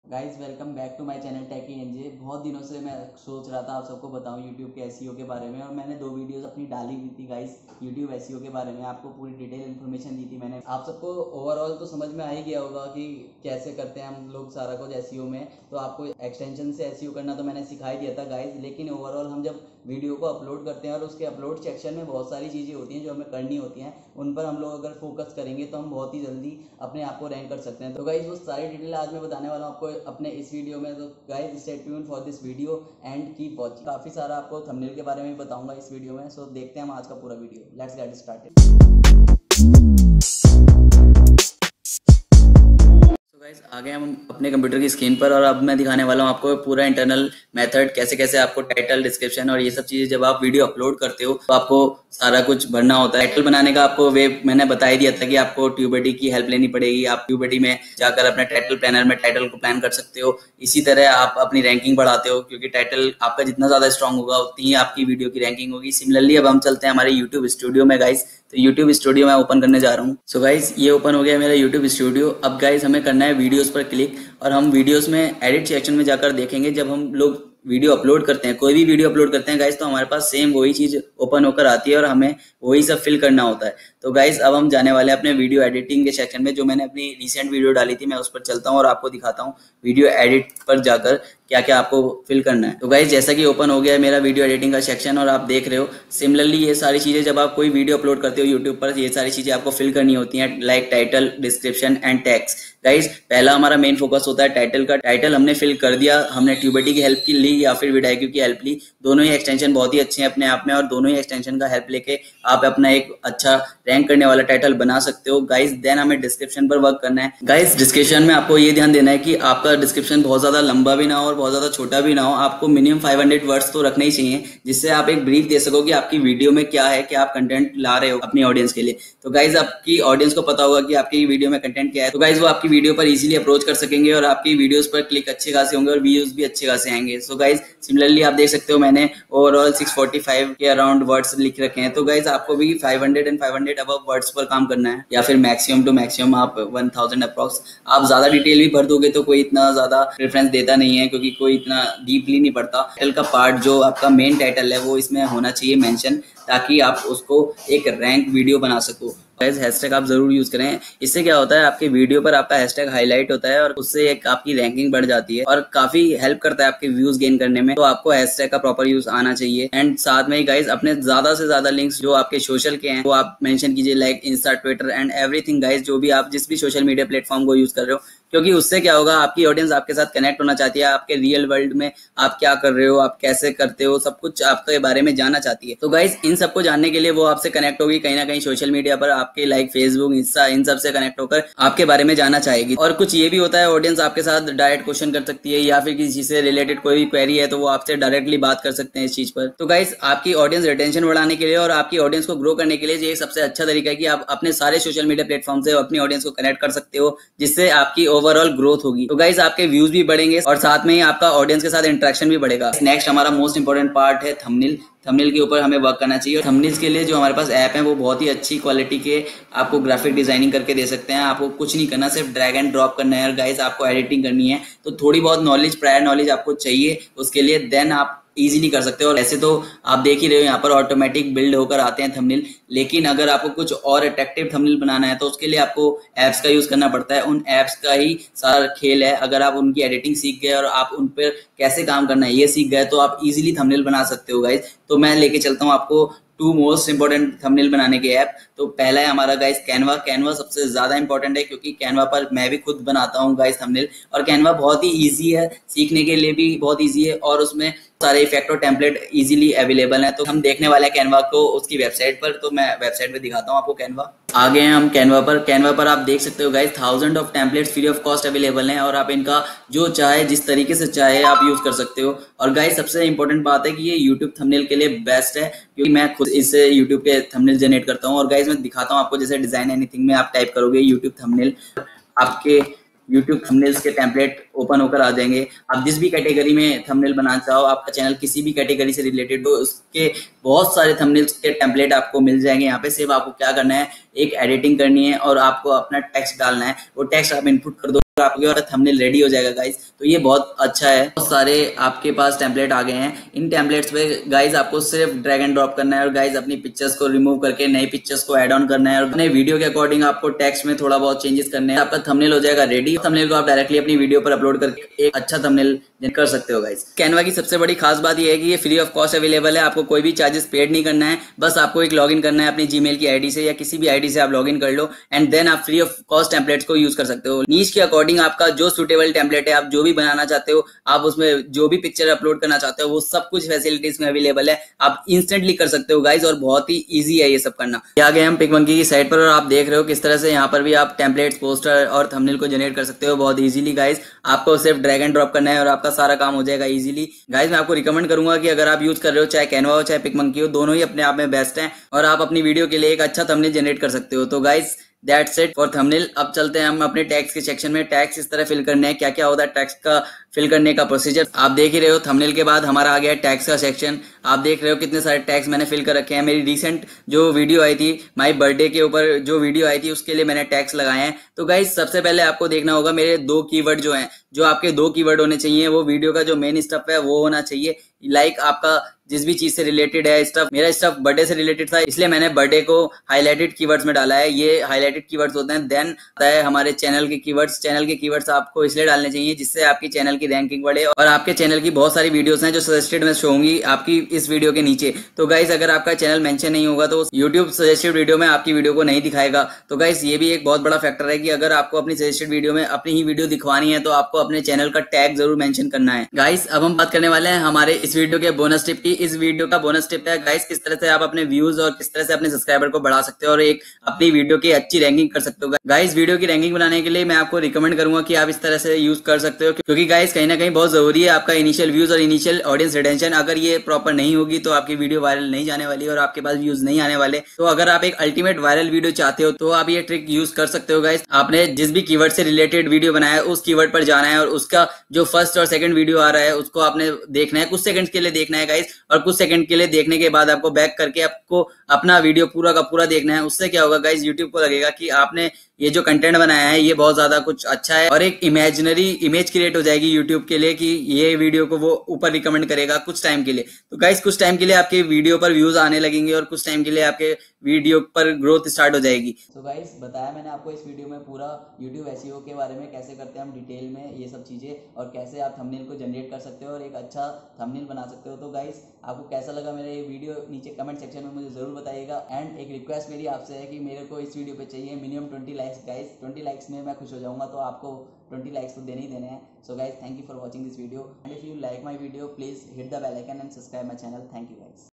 Guys welcome back to my channel techie NJ. बहुत दिनों से मैं सोच रहा था आप सबको बताऊं यूट्यूब के एसईओ के बारे में, और मैंने 2 वीडियोस अपनी डाली हुई थी गाइज यूट्यूब एसईओ के बारे में। आपको पूरी डिटेल इन्फॉर्मेशन दी थी मैंने। आप सबको ओवरऑल तो समझ में आ ही गया होगा कि कैसे करते हैं हम लोग सारा कुछ एसईओ में। तो आपको एक्सटेंशन से एसईओ करना तो मैंने सिखा ही दिया था गाइज, लेकिन ओवरऑल हम जब वीडियो को अपलोड करते हैं और उसके अपलोड सेक्शन में बहुत सारी चीज़ें होती हैं जो हमें करनी होती हैं, उन पर हम लोग अगर फोकस करेंगे तो हम बहुत ही जल्दी अपने आप को रैंक कर सकते हैं। तो गाइज वो सारी डिटेल आज मैं बताने वाला हूँ आपको अपने इस वीडियो में। तो guys stay tune for this video and keep watching. काफ़ी सारा आपको थंबनेल के बारे में भी बताऊंगा इस वीडियो में। सो देखते हैं हम आज का पूरा video. Let's get started. Guys आ गए हम अपने कंप्यूटर की स्क्रीन पर, और अब मैं दिखाने वाला हूँ आपको पूरा इंटरनल मेथड, कैसे कैसे आपको टाइटल, डिस्क्रिप्शन और ये सब चीजें जब आप वीडियो अपलोड करते हो तो आपको सारा कुछ भरना होता है। टाइटल बनाने का आपको वे मैंने बता ही दिया था कि आपको ट्यूबेटी की हेल्प लेनी पड़ेगी। आप ट्यूबेटी में जाकर अपने टाइटल प्लानर में टाइटल को प्लान कर सकते हो। इसी तरह आप अपनी रैंकिंग बढ़ाते हो, क्योंकि टाइटल आपका जितना ज्यादा स्ट्रांग होगा उतनी ही आपकी वीडियो की रैंकिंग होगी। सिमिलरली अब हम चलते हैं हमारे यूट्यूब स्टूडियो में गाइस। तो यूट्यूब स्टूडियो मैं ओपन करने जा रहा हूँ। सो गाइस ये ओपन हो गया मेरा यूट्यूब स्टूडियो। अब गाइस हमें करना है वीडियोस पर क्लिक, और हम वीडियोस में एडिट सेक्शन में जाकर देखेंगे जब हम लोग वीडियो अपलोड करते हैं, कोई भी वीडियो अपलोड करते हैं गाइस, तो हमारे पास सेम वही चीज ओपन होकर आती है और हमें वही सब फिल करना होता है। तो गाइस अब हम जाने वाले हैं अपने वीडियो एडिटिंग के सेक्शन में। जो मैंने अपनी रिसेंट वीडियो डाली थी मैं उस पर चलता हूँ और आपको दिखाता हूँ वीडियो एडिट पर जाकर क्या क्या आपको फिल करना है। तो गाइस जैसा कि ओपन हो गया है मेरा वीडियो एडिटिंग का सेक्शन, और आप देख रहे हो सिमिलरली ये सारी चीजें जब आप कोई वीडियो अपलोड करते हो यूट्यूब पर, ये सारी चीजें आपको फिल करनी होती हैं, like title, description and tags. Guys पहला हमारा मेन फोकस होता है टाइटल का। टाइटल हमने फिल कर दिया, हमने ट्यूबेटी की हेल्प की ली या फिर विडाइक्यू की हेल्प ली। दोनों ही एक्सटेंशन बहुत ही अच्छे हैं अपने आप में, और दोनों ही एक्सटेंशन का हेल्प लेके आप अपना एक अच्छा रैंक करने वाला टाइटल बना सकते हो। गाइस देन हमें डिस्क्रिप्शन पर वर्क करना है। गाइस डिस्क्रिप्शन में आपको ये ध्यान देना है कि आपका डिस्क्रिप्शन बहुत ज्यादा लंबा भी ना हो और बहुत ज्यादा छोटा भी ना हो। आपको मिनिमम 500 वर्ड्स तो रखने ही चाहिए, जिससे आप एक ब्रीफ दे सको कि आपकी वीडियो में क्या है, क्या आप कंटेंट ला रहे हो अपनी ऑडियंस के लिए। तो गाइस आपकी ऑडियंस को पता होगा कि आपकी वीडियो में कंटेंट क्या है, तो गाइस वो आपकी वीडियो पर इजीली अप्रोच कर सकेंगे और आपकी वीडियोस पर क्लिक अच्छे खासे होंगे और व्यूज भी अच्छे खासे आएंगे। सो गाइस सिमिलरली आप देख सकते हो मैंने ओवरऑल 645 के अराउंड वर्ड्स लिख रखे हैं। तो गाइस आपको भी 500 एंड 500 अबव वर्ड्स पर काम करना है, या फिर मैक्सिमम टू मैक्सिमम आप 1000 अप्रॉक्स। आप ज्यादा डिटेल भी भर दोगे तो कोई इतना ज्यादा प्रेफरेंस देता नहीं है, क्योंकि कोई इतना डीपली नहीं पढ़ता। टाइटल का पार्ट जो आपका मेन टाइटल है वो इसमें होना चाहिए मेंशन, ताकि आप उसको एक रैंक वीडियो बना सको। गाइस हैशटैग आप जरूर यूज करें। इससे क्या होता है, आपके वीडियो पर आपका हैशटैग हाईलाइट होता है और उससे एक आपकी रैंकिंग बढ़ जाती है और काफी हेल्प करता है आपके व्यूज गेन करने में। तो आपको हैशटैग का प्रॉपर यूज आना चाहिए। एंड साथ में ही गाइस अपने ज्यादा से ज्यादा लिंक्स जो आपके सोशल के हैं वो आप मेंशन कीजिए, like insta, Twitter and everything guys. जो भी आप जिस भी सोशल मीडिया प्लेटफॉर्म को यूज कर रहे हो, क्योंकि उससे क्या होगा, आपकी ऑडियंस आपके साथ कनेक्ट होना चाहती है। आपके रियल वर्ल्ड में आप क्या कर रहे हो, आप कैसे करते हो, सब कुछ आपके बारे में जानना चाहती है। तो गाइस इन सबको जानने के लिए वो आपसे कनेक्ट होगी कहीं ना कहीं सोशल मीडिया पर, आपके लाइक फेसबुक, इंस्टा, इन सब से कनेक्ट होकर आपके बारे में जानना चाहेगी। और कुछ ये भी होता है, ऑडियंस आपके साथ डायरेक्ट क्वेश्चन कर सकती है, या फिर किसी से रिलेटेड कोई भी क्वेरी है तो वो आपसे डायरेक्टली बात कर सकते हैं इस चीज पर। तो गाइस आपकी ऑडियंस रिटेंशन बढ़ाने के लिए और आपकी ऑडियंस को ग्रो करने के लिए ये सबसे अच्छा तरीका है कि आप अपने सारे सोशल मीडिया प्लेटफॉर्म से अपनी ऑडियंस को कनेक्ट कर सकते हो, जिससे आपकी ओवरऑल ग्रोथ होगी। तो गाइस आपके व्यूज भी बढ़ेंगे और साथ में ही आपका ऑडियंस के साथ इंटरेक्शन भी बढ़ेगा। नेक्स्ट हमारा मोस्ट इंपोर्टेंट पार्ट है थंबनेल। थंबनेल के ऊपर हमें वर्क करना चाहिए। थंबनेल्स के लिए जो हमारे पास ऐप है वो बहुत ही अच्छी क्वालिटी के आपको ग्राफिक डिजाइनिंग करके दे सकते हैं। आपको कुछ नहीं करना, सिर्फ ड्रैग एंड ड्रॉप करना है। और गाइस आपको एडिटिंग करनी है तो थोड़ी बहुत नॉलेज, प्रायर नॉलेज आपको चाहिए उसके लिए, देन आप इजीली कर सकते हो। और ऐसे तो आप देख ही रहे हो यहाँ पर ऑटोमेटिक बिल्ड होकर आते हैं थंबनेल, लेकिन अगर आपको कुछ और अट्रैक्टिव थंबनेल बनाना है तो उसके लिए आपको एप्स का यूज करना पड़ता है। उन एप्स का ही सारा खेल है। अगर आप उनकी एडिटिंग सीख गए और आप उन पर कैसे काम करना है ये सीख गए तो आप इजीली थंबनेल बना सकते हो गाइस। तो मैं लेके चलता हूँ आपको 2 मोस्ट इंपोर्टेंट थंबनेल बनाने के ऐप। तो पहला है हमारा गाइस कैनवा। कैनवा सबसे ज्यादा इंपॉर्टेंट है, क्योंकि कैनवा पर मैं भी खुद बनाता हूँ गाइस थंबनेल, और कैनवा बहुत ही इजी है, सीखने के लिए भी बहुत इजी है, और उसमें सारे इफेक्ट और टेम्पलेट इजीली अवेलेबल हैं। तो हम देखने वाले हैं कैनवा को उसकी वेबसाइट पर। तो मैं वेबसाइट पे दिखाता हूँ आपको कैनवा। आ गए हैं हम कैनवा पर। कैनवा पर आप देख सकते हो guys 1000 of templates free of cost available हैं, और आप इनका जो चाहे जिस तरीके से चाहे आप यूज कर सकते हो। और गाइस सबसे इंपॉर्टेंट बात है कि ये यूट्यूब थंबनेल के लिए बेस्ट है, क्योंकि मैं खुद इससे यूट्यूब के थंबनेल जनरेट करता हूँ। और गाइस मैं दिखाता हूँ आपको, जैसे डिजाइन एनीथिंग में आप टाइप करोगे यूट्यूब थंबनेल, आपके यूट्यूब थंबनेल्स के टेम्पलेट ओपन होकर आ जाएंगे। आप जिस भी कैटेगरी में थंबनेल बनाना चाहो, आपका चैनल किसी भी कैटेगरी से रिलेटेड हो, उसके बहुत सारे थंबनेल्स के टेम्पलेट आपको मिल जाएंगे यहाँ पे। सिर्फ आपको क्या करना है, एक एडिटिंग करनी है और आपको अपना टेक्स्ट डालना है। वो टेक्स्ट आप इनपुट कर दो, आपके थंबनेल रेडी हो जाएगा गाइस। तो ये बहुत अच्छा है। बहुत सारे आपके पास टेम्पलेट आ गए हैं। इन टेम्पलेट्स पे गाइस आपको सिर्फ ड्रैग एंड ड्रॉप करना है और गाइस अपनी पिक्चर्स को रिमूव करके नई पिक्चर्स को ऐड ऑन करना है और अपने वीडियो के अकॉर्डिंग आपको टेक्स्ट में थोड़ा बहुत चेंजेस करने हैं। आपका थंबनेल हो जाएगा रेडी। थंबनेल को आप डायरेक्टली अपनी वीडियो पर अपलोड करके एक अच्छा थंबनेल कर सकते हो गाइस। कैनवा की सबसे बड़ी खास बात यह है कि ये फ्री ऑफ कॉस्ट अवेलेबल है। आपको कोई भी चार्जेस पेड नहीं करना है, बस आपको एक लॉगिन करना है अपनी जीमेल की आईडी से या किसी भी आईडी से आप लॉगिन कर लो एंड देन आप फ्री ऑफ कॉस्ट टेम्पलेट्स को यूज कर सकते हो। नीश के अकॉर्डिंग आपका जो सुटेबल टेम्पलेट है, आप जो भी बनाना चाहते हो, आप उसमें जो भी पिक्चर अपलोड करना चाहते हो, वो सब कुछ फैसिलिटीज में अवेलेबल है। आप इंस्टेंटली कर सकते हो गाइस और बहुत ही ईजी है ये सब करना। आ गए हम पिकमंकी की साइट पर और आप देख रहे हो किस तरह से यहाँ पर भी आप टेम्पलेट्स, पोस्टर और थंबनेल को जनरेट कर सकते हो बहुत इजीली गाइस। आपको सिर्फ ड्रैग एंड ड्रॉप करना है और आपका सारा काम हो जाएगा इजीली गाइस। मैं आपको रिकमेंड करूंगा कि अगर आप यूज कर रहे हो, चाहे कैनवा हो चाहे पिकमंकी हो, दोनों ही अपने आप में बेस्ट हैं और आप अपनी वीडियो के लिए एक अच्छा थंबनेल जनरेट कर सकते हो। तो guys that's it for thumbnail. अब चलते हैं हम अपने टैग्स के सेक्शन में। टैग्स इस तरह फिल करने हैं, क्या क्या होता है टैग्स का फिल करने का प्रोसीजर आप देख ही रहे हो। थंबनेल के बाद हमारा आ गया टैग्स का सेक्शन। आप देख रहे हो कितने सारे टैग्स मैंने फिल कर रखे हैं। मेरी रिसेंट जो वीडियो आई थी, माई बर्थडे के ऊपर जो वीडियो आई थी, उसके लिए मैंने टैग्स लगाए हैं। तो गाइस सबसे पहले आपको देखना होगा मेरे 2 कीवर्ड जो हैं, जो आपके 2 कीवर्ड होने चाहिए, वो वीडियो का जो मेन स्टफ है वो होना चाहिए। लाइक आपका जिस भी चीज से रिलेटेड है स्टफ, मेरा स्टफ बर्थडे से रिलेटेड था, इसलिए मैंने बर्थडे को हाईलाइटेड कीवर्ड्स में डाला है। ये हाईलाइटेड कीवर्ड्स होते हैं। देन आता है हमारे चैनल के कीवर्ड्स। चैनल के कीवर्ड्स आपको इसलिए डालने चाहिए जिससे आपकी चैनल की रैंकिंग बढ़े और आपके चैनल की बहुत सारी वीडियोस हैं जो सजेस्टेड में शो होंगी आपकी इस वीडियो के नीचे। तो गाइस अगर आपका चैनल मेंशन नहीं होगा तो यूट्यूब सजेस्टेड वीडियो में आपकी वीडियो को नहीं दिखाएगा। तो गाइस ये भी एक बहुत बड़ा फैक्टर है कि अगर आपको अपनी सजेस्टेड वीडियो में अपनी ही वीडियो दिखवानी है तो आपको अपने चैनल का टैग जरूर मेंशन करना है। गाइस अब हम बात करने वाले हैं हमारे इस वीडियो के बोनस टिप की। इस वीडियो का बोनस टिप है गाइस किस तरह से आप अपने व्यूज और किस तरह से अपने सब्सक्राइबर को बढ़ा सकते हो और एक अपनी वीडियो की अच्छी रैंकिंग कर सकते हो। गाइस वीडियो की रैंकिंग बनाने के लिए मैं आपको रिकमेंड करूंगा कि आप इस तरह से यूज कर सकते हो, क्योंकि गाइस कहीं ना कहीं बहुत जरूरी है आपका इनिशियल व्यूज और इनिशियल ऑडियंस रिटेंशन। अगर ये प्रॉपर नहीं होगी तो आपकी वीडियो वायरल नहीं जाने वाली और आपके पास व्यूज नहीं आने वाले। तो अगर आप एक अल्टीमेट वायरल वीडियो चाहते हो तो आप ये ट्रिक यूज कर सकते हो गाइस। आपने जिस भी कीवर्ड से रिलेटेड वीडियो बनाया है उस कीवर्ड पर जाना है और उसका जो फर्स्ट और सेकंड वीडियो आ रहा है उसको आपने देखना है, कुछ सेकंड के लिए देखना है गाइस। और कुछ सेकंड के लिए देखने के बाद आपको बैक करके आपको अपना वीडियो पूरा का पूरा देखना है। उससे क्या होगा गाइस, यूट्यूब को लगेगा कि आपने ये जो कंटेंट बनाया है ये बहुत ज्यादा कुछ अच्छा है और एक इमेजिनरी इमेज क्रिएट हो जाएगी यूट्यूब के लिए कि ये वीडियो को वो ऊपर रिकमेंड करेगा कुछ टाइम के लिए। तो गाइस कुछ टाइम के लिए आपके वीडियो पर व्यूज आने लगेंगे और कुछ टाइम के लिए आपके वीडियो पर ग्रोथ स्टार्ट हो जाएगी। तो गाइस बताया मैंने आपको इस वीडियो में पूरा यूट्यूब एसईओ के बारे में, कैसे करते हैं हम डिटेल में ये सब चीजें और कैसे आप थंबनेल को जनरेट कर सकते हो और एक अच्छा थंबनेल बना सकते हो। तो गाइस आपको कैसा लगा मेरा ये वीडियो नीचे कमेंट सेक्शन में मुझे जरूर बताइएगा। एंड एक रिक्वेस्ट मेरी आपसे है कि मेरे को इस वीडियो पे चाहिए मिनिमम 20 लाइक्स गाइस। 20 लाइक्स में मैं खुश हो जाऊंगा, तो आपको 20 लाइक्स तो देने ही देने हैं। So guys thank you for watching this video and if you like my video please hit the bell icon and subscribe my channel. Thank you guys.